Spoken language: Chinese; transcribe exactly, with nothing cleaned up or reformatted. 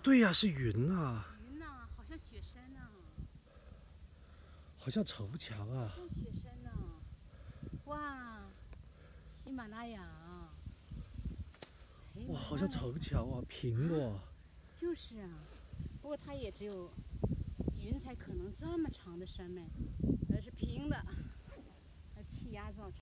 对呀、啊，是云啊。 云呐、啊，好像雪山呐、啊。 好像城墙啊。 像雪山呐、啊。哇，喜马拉雅。 哇，好像城墙啊，平的、啊。 就是啊，不过它也只有云才可能这么长的山脉，呃是平的，呃气压造成。